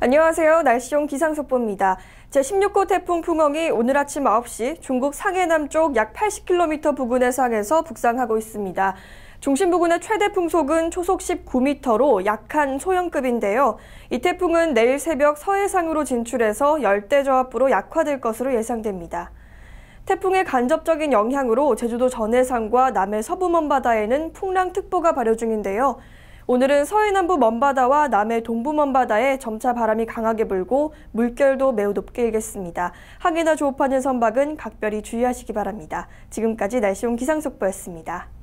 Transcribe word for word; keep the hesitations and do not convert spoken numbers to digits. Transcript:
안녕하세요. 날씨용 기상속보입니다. 제십육 호 태풍 풍엉이 오늘 아침 아홉 시 중국 상해 남쪽 약 팔십 킬로미터 부근에서 향해서 북상하고 있습니다. 중심 부근의 최대 풍속은 초속 십구 미터로 약한 소형급인데요. 이 태풍은 내일 새벽 서해상으로 진출해서 열대저압부로 약화될 것으로 예상됩니다. 태풍의 간접적인 영향으로 제주도 전해상과 남해 서부 먼바다에는 풍랑특보가 발효 중인데요. 오늘은 서해 남부 먼바다와 남해 동부 먼바다에 점차 바람이 강하게 불고 물결도 매우 높게 일겠습니다. 항해나 조업하는 선박은 각별히 주의하시기 바랍니다. 지금까지 날씨용 기상속보였습니다.